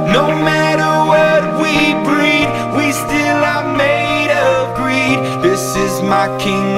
No matter what we breed, we still are made of greed. This is my kingdom.